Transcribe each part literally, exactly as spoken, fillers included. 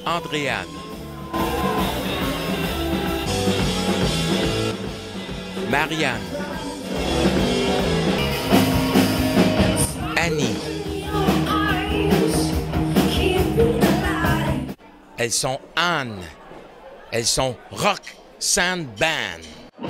Andréane. Marianne. Annie. Elles sont Anne. Elles sont Roxanne Band.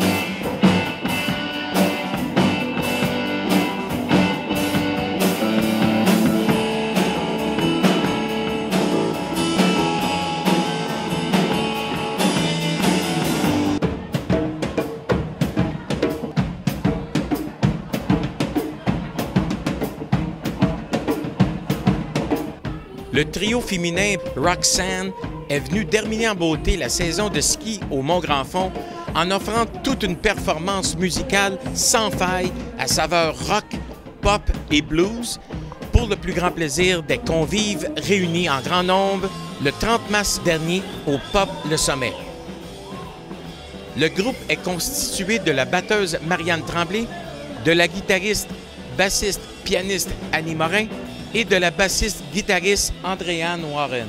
Le trio féminin Roxanne est venu terminer en beauté la saison de ski au Mont-Grand-Fond en offrant toute une performance musicale sans faille à saveur rock, pop et blues pour le plus grand plaisir des convives réunis en grand nombre le trente mars dernier au Pop Le Sommet. Le groupe est constitué de la batteuse Marianne Tremblay, de la guitariste, bassiste, pianiste Annie Morin et de la bassiste-guitariste Andréane Warren.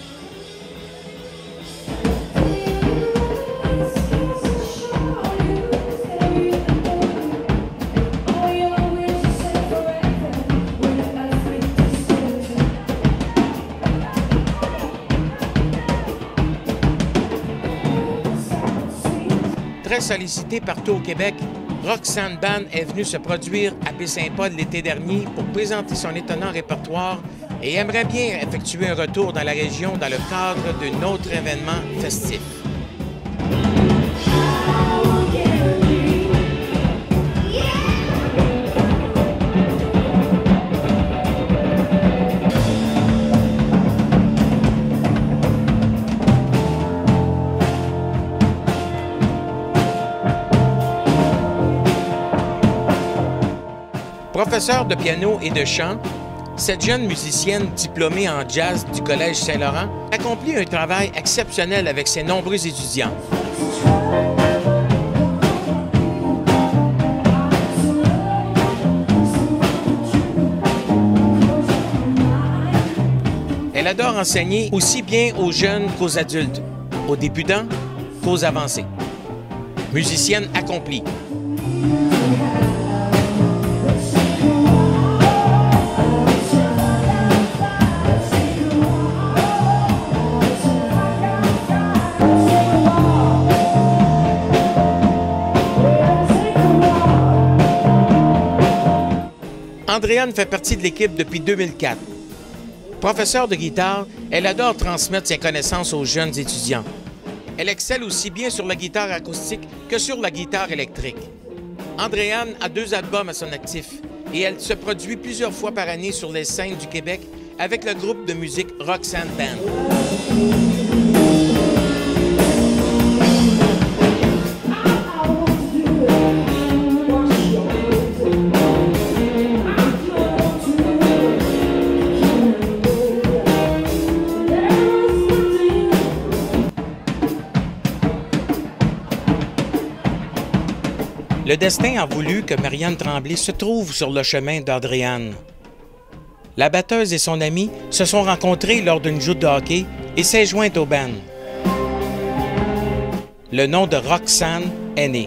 Très sollicité partout au Québec, Roxanne Band est venue se produire à Baie-Saint-Paul l'été dernier pour présenter son étonnant répertoire et aimerait bien effectuer un retour dans la région dans le cadre d'un autre événement festif. Professeure de piano et de chant, cette jeune musicienne diplômée en jazz du Collège Saint-Laurent accomplit un travail exceptionnel avec ses nombreux étudiants. Elle adore enseigner aussi bien aux jeunes qu'aux adultes, aux débutants qu'aux avancés. Musicienne accomplie. Andréane fait partie de l'équipe depuis deux mille quatre. Professeure de guitare, elle adore transmettre ses connaissances aux jeunes étudiants. Elle excelle aussi bien sur la guitare acoustique que sur la guitare électrique. Andréane a deux albums à son actif et elle se produit plusieurs fois par année sur les scènes du Québec avec le groupe de musique Roxanne Band. Le destin a voulu que Marianne Tremblay se trouve sur le chemin d'Andréane. La batteuse et son amie se sont rencontrés lors d'une joute de hockey et s'est jointe au band. Le nom de Roxanne est né.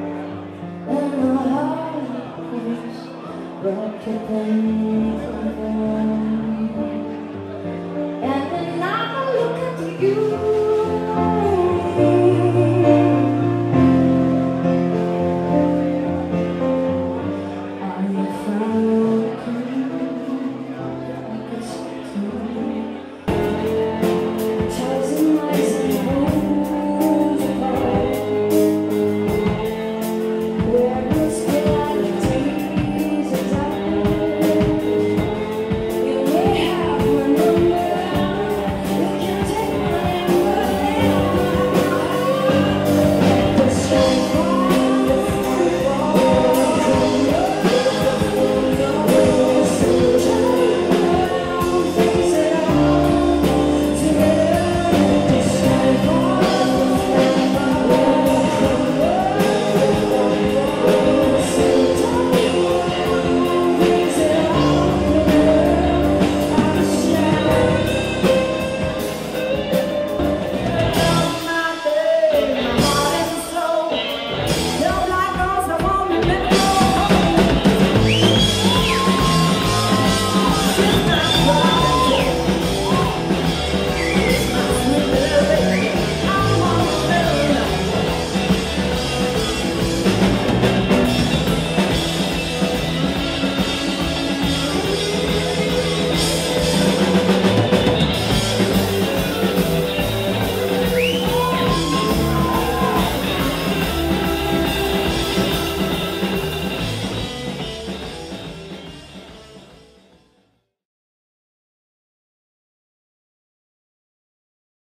Rock